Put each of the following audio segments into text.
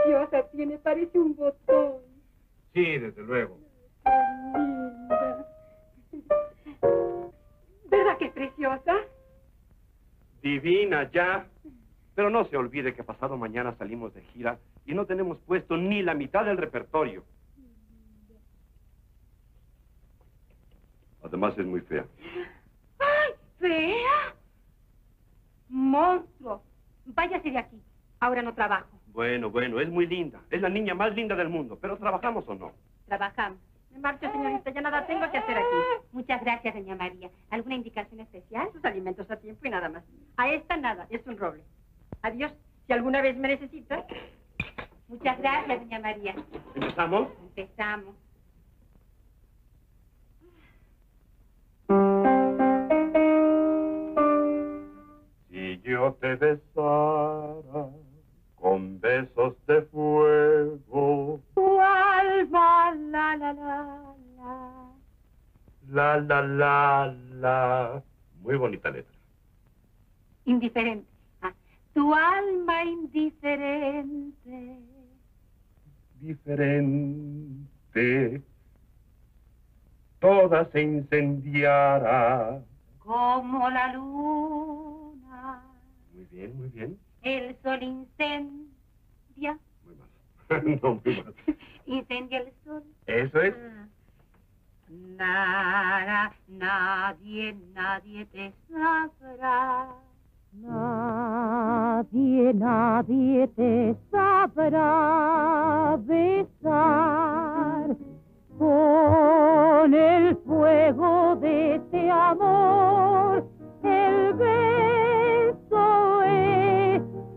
preciosa tiene, parece un botón. Sí, desde luego. Qué linda. ¿Verdad que es preciosa? Divina ya. Pero no se olvide que pasado mañana salimos de gira y no tenemos puesto ni la mitad del repertorio. Además es muy fea. ¡Ay, fea! ¡Monstruo! Váyase de aquí. Ahora no trabajo. Bueno, es muy linda. Es la niña más linda del mundo. ¿Pero trabajamos o no? Trabajamos. Me marcho, señorita. Ya nada tengo que hacer aquí. Muchas gracias, doña María. ¿Alguna indicación especial? Sus alimentos a tiempo y nada más. A esta nada. Es un roble. Adiós. Si alguna vez me necesita. Muchas gracias, doña María. ¿Empezamos? Empezamos. Si yo te besara con besos de fuego, Tu alma, la, la, la, la. la, la, la, la. Muy bonita letra. Indiferente. Ah, tu alma indiferente. Diferente. Toda se incendiara. Como la luna. Muy bien, muy bien. El sol incendia. Muy mal. No, muy mal. Incendia el sol. Eso es. Nada, nadie te sabrá. Nadie te sabrá besar con el fuego de este amor. El beso es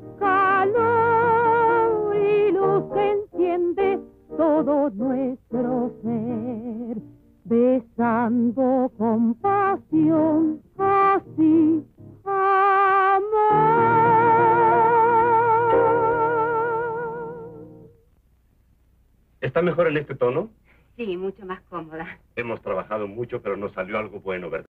calor y luz que enciende todo nuestro ser, besando con pasión, así amor. ¿Está mejor en este tono? Sí, mucho más cómoda. Hemos trabajado mucho, pero nos salió algo bueno, ¿verdad?